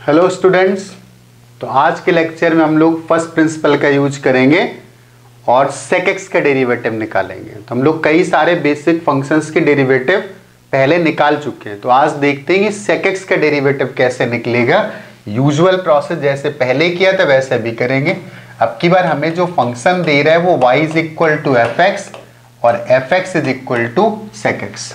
Hello students. तो आज के लेक्चर में हम लोग फर्स्ट प्रिंसिपल का यूज करेंगे और sec x का डेरिवेटिव निकालेंगे। तो हम लोग कई सारे बेसिक फंक्शंस के डेरिवेटिव पहले निकाल चुके हैं। तो आज देखते हैं कि sec x का डेरिवेटिव कैसे निकलेगा। यूजुअल प्रोसेस जैसे पहले किया था वैसे भी करेंगे। अब की बार हमें जो फंक्शन दे रहा है वो y is equal to f x और f x is equal to sec x।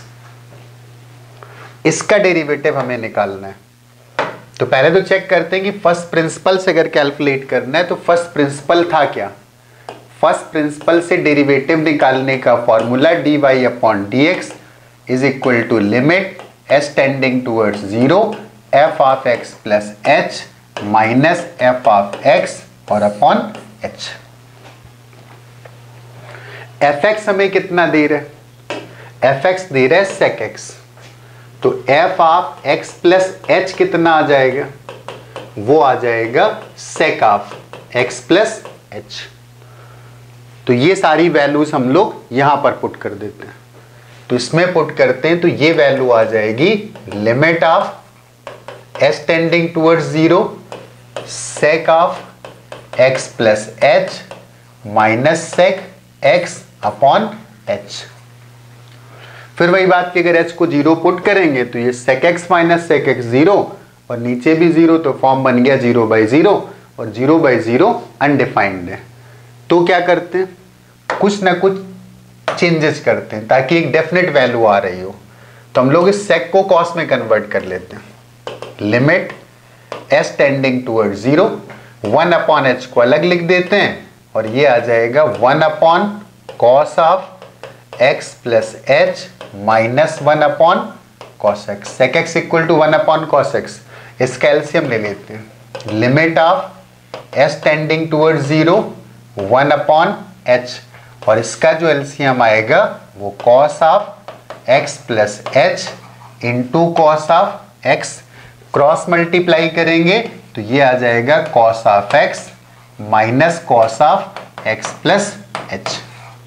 इसका डेरिवेटिव हमें निकालना है। तो पहले तो चेक करते हैं कि फर्स्ट प्रिंसिपल से अगर कैलकुलेट करना है तो फर्स्ट प्रिंसिपल था क्या। फर्स्ट प्रिंसिपल से डेरिवेटिव निकालने का formula dy upon dx is equal to limit s tending towards 0 f of x plus h minus f of x और अपॉन h। fx हमें कितना दे रहा है? fx दे रहा है sec x। तो f of x plus h कितना आ जाएगा? वो आ जाएगा sec of x plus h। तो ये सारी वैल्यूज हम लोग यहां पर पुट कर देते हैं। तो इसमें पुट करते हैं तो ये वैल्यू आ जाएगी limit of s tending towards 0 sec of x plus h minus sec x upon h। फिर वही बात कि अगर h को 0 पुट करेंगे तो ये sec x minus sec x 0 और नीचे भी 0, तो फॉर्म बन गया 0 बाई 0 और 0 बाई 0 अनडिफाइंड है। तो क्या करते हैं, कुछ ना कुछ चेंजेस करते हैं ताकि एक डेफिनेट वैल्यू आ रही हो। तो हम लोग इस sec को cos में कन्वर्ट कर लेते हैं। Limit s tending toward 0 1 upon h को अलग लिख देते हैं और ये आ जाएगा 1 upon cos of x plus h minus 1 upon cos x। sec x equal to 1 upon cos x। इसका एलसीएम ले लेते हैं। Limit of s tending toward 0 1 upon h और इसका जो एलसीएम आएगा वो cos of x plus h into cos of x। Cross multiply करेंगे तो ये आ जाएगा cos of x minus cos of x plus h।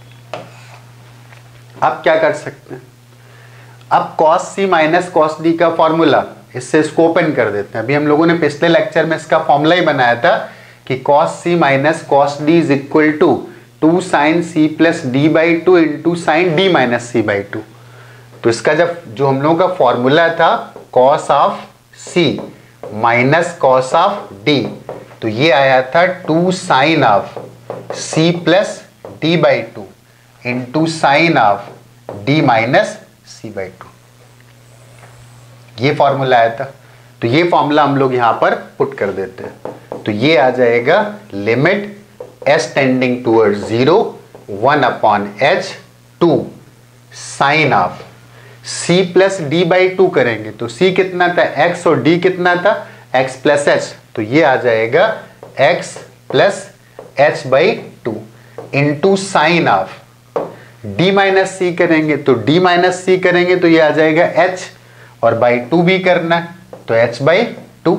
अब क्या कर सकते हैं, अब cos c minus cos d का फॉर्मूला इससे इसको ओपन कर देते हैं। अभी हम लोगों ने पिछले लेक्चर में इसका फॉर्मूला ही बनाया था कि cos c minus cos d is equal to 2 sin c plus d by 2 into sine d minus c by 2। तो इसका जब जो हम लोगों का फॉर्मूला था cos of c minus cos of d, तो ये आया था 2 sin ऑफ c plus d by 2 into sine of d minus c by 2। ये फॉर्मूला आया था। तो ये फॉर्मूला हम लोग यहां पर पुट कर देते हैं। तो ये आ जाएगा limit s tending toward 0 1 upon h 2 sine of c plus d by 2 करेंगे तो c कितना था x और d कितना था x प्लस h। तो ये आ जाएगा x plus h by 2 into sine of d minus c करेंगे तो d माइनस सी करेंगे तो ये आ जाएगा h और बाई 2 भी करना है तो h बाई 2।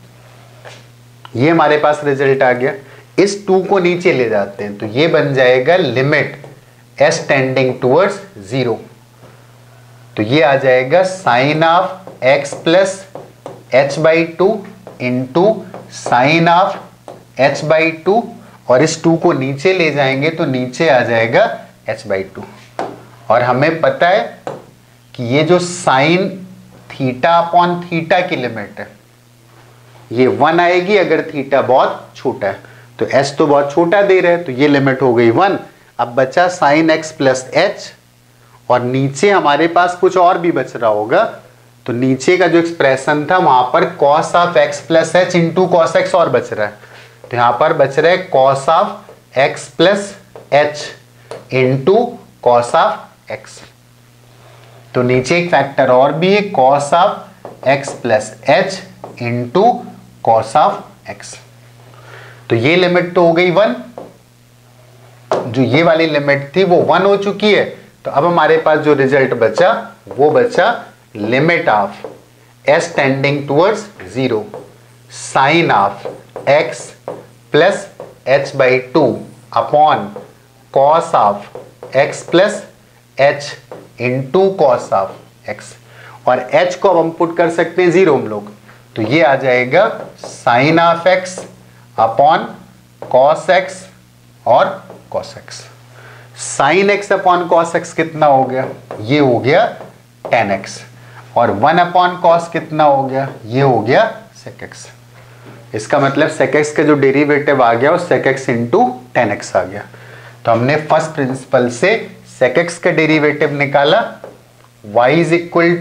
ये हमारे पास रिजल्ट आ गया। इस 2 को नीचे ले जाते हैं तो ये बन जाएगा लिमिट s टेंडिंग टूवर्ड्स 0। तो ये आ जाएगा sine of x plus h by 2 into sine of h by 2 और इस 2 को नीचे ले जाएंगे तो नीचे आ जाएगा h बाई 2। और हमें पता है कि ये जो साइन थीटा अपॉन थीटा की लिमिट है ये 1 आएगी अगर थीटा बहुत छोटा है। तो h तो बहुत छोटा दे रहे हैं तो ये लिमिट हो गई 1। अब बचा साइन x प्लस h और नीचे हमारे पास कुछ और भी बच रहा होगा। तो नीचे का जो एक्सप्रेशन था वहां पर cos of x plus h into cos x और बच रहा है। तो यहां पर बच रहा है cos of x plus h into cos of x। तो नीचे एक फैक्टर और भी है cos of x plus h into cos of x। तो ये लिमिट तो हो गई 1, जो ये वाली लिमिट थी वो 1 हो चुकी है। तो अब हमारे पास जो रिजल्ट बचा वो बचा limit of s tending towards 0 sine of x plus h by 2 upon cos of x plus h into cos of x। और h को अब हम पुट कर सकते हैं 0 हम लोग। तो ये आ जाएगा sine of x upon cos x और cos x. Sine x upon cos x कितना हो गया, ये हो गया tan x, और 1 अपॉन कॉस कितना हो गया, ये हो गया sec x। इसका मतलब sec x का जो डेरिवेटिव आ गया वो sec x into tan x आ गया। तो हमने फर्स्ट प्रिंसिपल से sec x का डेरिवेटिव निकाला, y is equal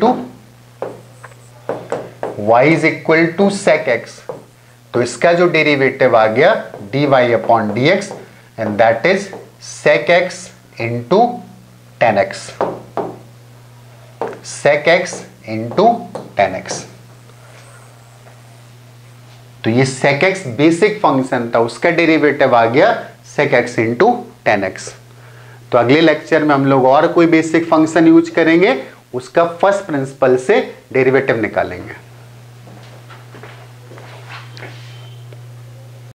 to sec x, तो इसका जो डेरिवेटिव आ गया dy upon dx, and that is sec x into tan x, sec x into tan x। तो ये sec x बेसिक फंक्शन था, उसका डेरिवेटिव आ गया sec x into tan x। तो अगले लेक्चर में हम लोग और कोई बेसिक फंक्शन यूज करेंगे, उसका फर्स्ट प्रिंसिपल से डेरिवेटिव निकालेंगे।